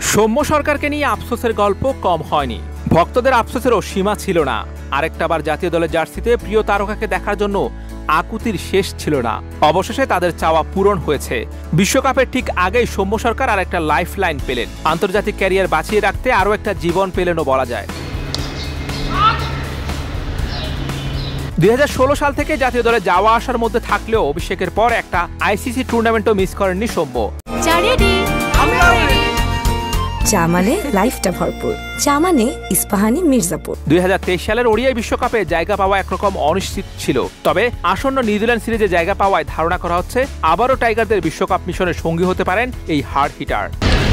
সৌম্য সরকারকে নিয়ে আফসোসের গল্প কম হয়নি। ভক্তদের আফসোসেরও সীমা ছিল না। আরেকটাবার জাতীয় দলের জার্সিতে প্রিয় তারকাকে দেখার জন্য আকুতির শেষ ছিল না। অবশেষে তাদের চাওয়া পূরণ হয়েছে। বিশ্বকাপের ঠিক আগেই সৌম্য সরকার আর একটা লাইফ লাইন পেলেন। আন্তর্জাতিক ক্যারিয়ার বাঁচিয়ে রাখতে আরও একটা জীবন পেলেনও বলা যায়। 2016 সাল থেকে জাতীয় দলে যাওয়া আসার মধ্যে থাকলেও অভিষেকের পর একটা আইসিসি টুর্নামেন্টও মিস করেননি সৌম্য। চা মানে লাইফটা ভরপুর, চা মানে ইস্পাহানি মির্জাপুর। 2023 সালের ওডিআই বিশ্বকাপে জায়গা পাওয়া একরকম অনিশ্চিত ছিল। তবে আসন্ন নিউজিল্যান্ড সিরিজে জায়গা পাওয়ায় ধারণা করা হচ্ছে আবারও টাইগারদের বিশ্বকাপ মিশনের সঙ্গী হতে পারেন এই hard hitter.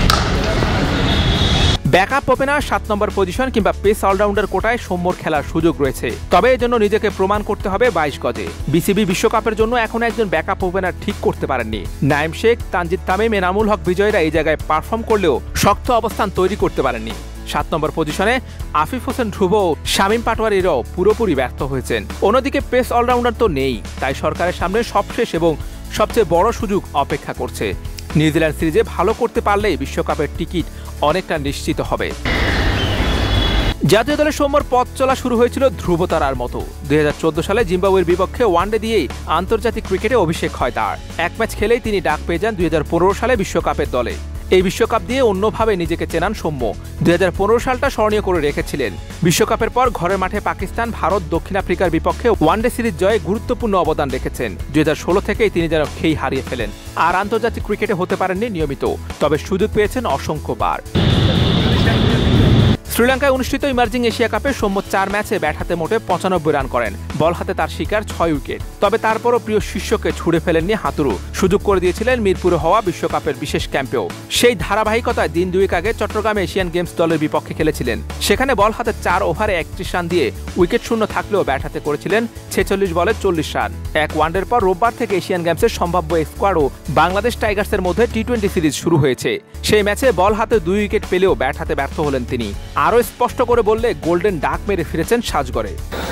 Backup opener 7 number position কিংবা পেস অলরাউন্ডার কোটায় সৌম্যর খেলার সুযোগ রয়েছে। তবে এজন্য নিজেকে প্রমাণ করতে হবে 22 গজে। বিসিবি বিশ্বকাপের জন্য এখনো একজন ব্যাকআপ ওপেনার ঠিক করতে পারেননি। নাইম শেখ, তানজিদ তামিম, এনামুল হক বিজয়রা এই জায়গায় পারফর্ম করলেও শক্ত অবস্থান তৈরি করতে পারেননি। 7 নম্বর পজিশনে আফিফ হোসেন ধ্রুব, শামীম পাটোয়ারিরাও পুরোপুরি ব্যর্থ হয়েছেন। অন্যদিকে পেস অলরাউন্ডার তো নেই, তাই সরকারের সামনে সবশেষ এবং সবচেয়ে বড় সুযোগ অপেক্ষা করছে। নিউজিল্যান্ড সিরিজে ভালো করতে পারলেই বিশ্বকাপের টিকিট অনেকটা নিশ্চিত হবে। জাতীয় দলের সৌম্যর পথ চলা শুরু হয়েছিল ধ্রুবতারার মতো। 2014 সালে জিম্বাবুয়ের বিপক্ষে ওয়ানডে দিয়েই আন্তর্জাতিক ক্রিকেটে অভিষেক হয় তার। এক ম্যাচ খেলেই তিনি ডাক পেয়ে যান 2015 সালে বিশ্বকাপের দলে। এই বিশ্বকাপ দিয়ে অন্যভাবে নিজেকে চেনান সৌম্য। 2015 সালটা স্মরণীয় করে রেখেছিলেন। বিশ্বকাপের পর ঘরের মাঠে পাকিস্তান, ভারত, দক্ষিণ আফ্রিকার বিপক্ষে ওয়ানডে সিরিজ জয়ে গুরুত্বপূর্ণ অবদান রেখেছেন। 2016 থেকেই তিনি যেন খেই হারিয়ে ফেলেন। আর আন্তর্জাতিক ক্রিকেটে হতে পারেননি নিয়মিত, তবে সুযোগ পেয়েছেন অসংখ্যবার। শ্রীলঙ্কায় অনুষ্ঠিত ইমার্জিং এশিয়া কাপে সৌম্য 4 ম্যাচে ব্যাট হাতে মোটে 95 রান করেন। বল হাতে তার শিকার 6 উইকেট। তবে তারপরও প্রিয় শিষ্যকে ছুড়ে ফেলেননি হাতুড়ু। সুযোগ করে দিয়েছিলেন মিরপুরে হওয়া বিশ্বকাপের বিশেষ ক্যাম্পেও। সেই ধারাবাহিকতায় দিন দুয়েক আগে চট্টগ্রামে এশিয়ান গেমস দলের বিপক্ষে খেলেছিলেন। সেখানে বল হাতে 4 ওভারে 31 রান দিয়ে উইকেট শূন্য থাকলেও ব্যাট হাতে করেছিলেন 46 বলে 40 রান। এক ওয়ানডের পর রোববার থেকে এশিয়ান গেমসের সম্ভাব্য স্কোয়াড ও বাংলাদেশ টাইগার্সের মধ্যে টি-20 সিরিজ শুরু হয়েছে। সেই ম্যাচে বল হাতে 2 উইকেট পেলেও ব্যাট হাতে ব্যর্থ হলেন তিনি। আরও স্পষ্ট করে বললে গোল্ডেন ডাক মেরে ফিরেছেন সাজগড়ে।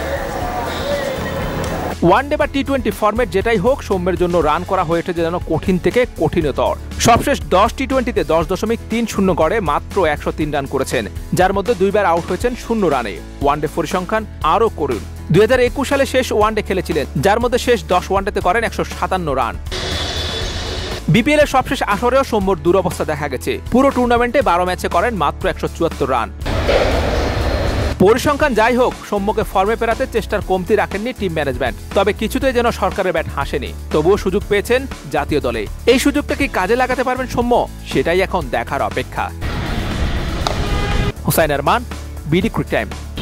ওয়ানডে বা টি-20 ফরম্যাট যেটাই হোক, সৌম্যের জন্য রান করা হয়ে ওঠে যেন কঠিন থেকে কঠিনতর। সবশেষ 10 টি-20তে 10.30 গড়ে মাত্র 103 রান করেছেন, যার মধ্যে 2 বার আউট হয়েছেন 0 রানে। ওয়ানডে পরিসংখ্যান আরও করুন। 2021 সালে শেষ ওয়ানডে খেলেছিলেন, যার মধ্যে শেষ 10 ওয়ানডেতে করেন 157 রান। বিপিএল এর সবশেষ আসরেও সৌম্যর দুরবস্থা দেখা গেছে। পুরো টুর্নামেন্টে 12 ম্যাচে করেন মাত্র 174 রান। পরিসংখ্যান যাই হোক, সৌম্যকে ফর্মে ফেরাতে চেষ্টার কমতি রাখেননি টিম ম্যানেজমেন্ট। তবে কিছুতেই যেন সরকারের ব্যাট হাসেনি। তবুও সুযোগ পেয়েছেন জাতীয় দলে। এই সুযোগটা কি কাজে লাগাতে পারবেন সৌম্য? সেটাই এখন দেখার অপেক্ষা। Hussain Arman, BD ক্রিক time.